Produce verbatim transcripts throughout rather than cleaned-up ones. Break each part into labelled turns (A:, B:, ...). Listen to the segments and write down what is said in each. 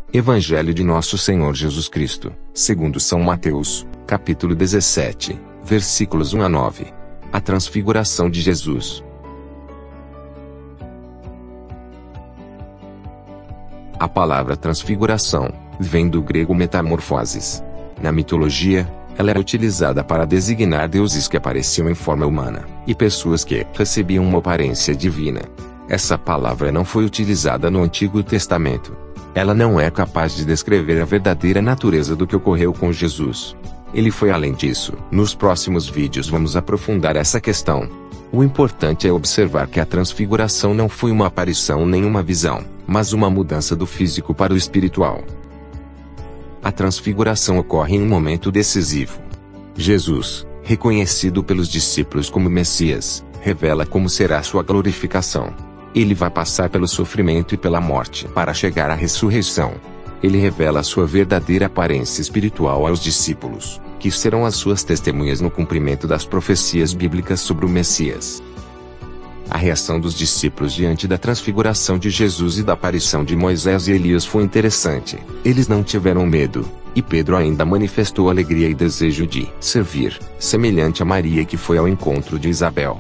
A: Evangelho de Nosso Senhor Jesus Cristo, segundo São Mateus, capítulo dezessete, versículos um a nove. A transfiguração de Jesus. A palavra transfiguração vem do grego metamorfoses. Na mitologia, ela era utilizada para designar deuses que apareciam em forma humana, e pessoas que recebiam uma aparência divina. Essa palavra não foi utilizada no Antigo Testamento. Ela não é capaz de descrever a verdadeira natureza do que ocorreu com Jesus. Ele foi além disso. Nos próximos vídeos vamos aprofundar essa questão. O importante é observar que a transfiguração não foi uma aparição nem uma visão, mas uma mudança do físico para o espiritual. A transfiguração ocorre em um momento decisivo. Jesus, reconhecido pelos discípulos como Messias, revela como será sua glorificação. Ele vai passar pelo sofrimento e pela morte para chegar à ressurreição. Ele revela sua verdadeira aparência espiritual aos discípulos, que serão as suas testemunhas no cumprimento das profecias bíblicas sobre o Messias. A reação dos discípulos diante da transfiguração de Jesus e da aparição de Moisés e Elias foi interessante. Eles não tiveram medo, e Pedro ainda manifestou alegria e desejo de servir, semelhante a Maria que foi ao encontro de Isabel.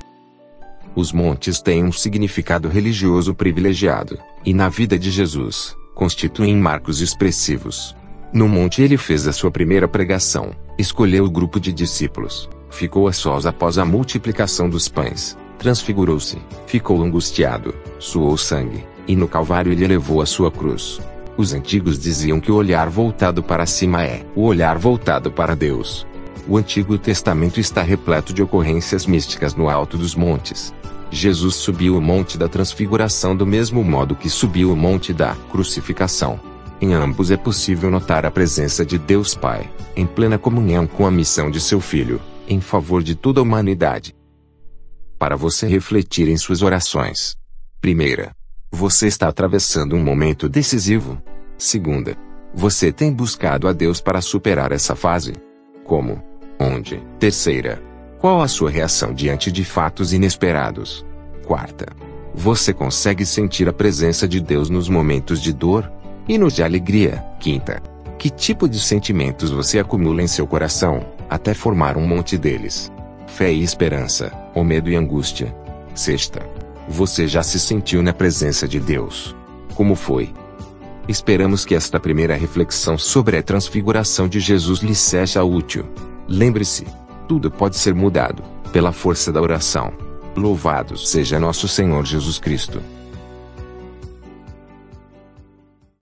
A: Os montes têm um significado religioso privilegiado, e na vida de Jesus, constituem marcos expressivos. No monte ele fez a sua primeira pregação, escolheu o grupo de discípulos, ficou a sós após a multiplicação dos pães, transfigurou-se, ficou angustiado, suou sangue, e no Calvário ele levou a sua cruz. Os antigos diziam que o olhar voltado para cima é o olhar voltado para Deus. O Antigo Testamento está repleto de ocorrências místicas no alto dos montes. Jesus subiu o monte da transfiguração do mesmo modo que subiu o monte da crucificação. Em ambos é possível notar a presença de Deus Pai, em plena comunhão com a missão de seu Filho, em favor de toda a humanidade. Para você refletir em suas orações. Primeira, você está atravessando um momento decisivo? Segunda, você tem buscado a Deus para superar essa fase? Como? Onde? Terceira, qual a sua reação diante de fatos inesperados? Quarta, você consegue sentir a presença de Deus nos momentos de dor? E nos de alegria? Quinta, que tipo de sentimentos você acumula em seu coração, até formar um monte deles? Fé e esperança, ou medo e angústia? Sexta, você já se sentiu na presença de Deus? Como foi? Esperamos que esta primeira reflexão sobre a transfiguração de Jesus lhe seja útil. Lembre-se, tudo pode ser mudado, pela força da oração. Louvado seja nosso Senhor Jesus Cristo.